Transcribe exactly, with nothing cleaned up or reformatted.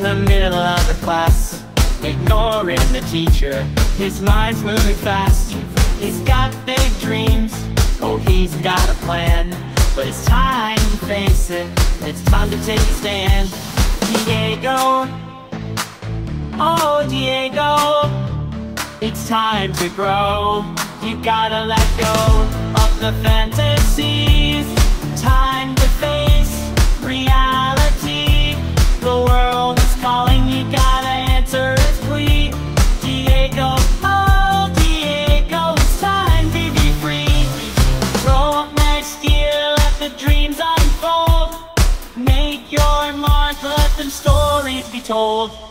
the middle of the class, ignoring the teacher. His mind's moving fast. He's got big dreams, oh, he's got a plan. But it's time to face it, it's time to take a stand. Diego, oh Diego, it's time to grow. You gotta let go of the fantasies. Time to face reality. The world is calling, you gotta answer its plea. Diego, oh Diego, it's time to be free. Grow up next year, let the dreams unfold. Make your mark, let the stories be told.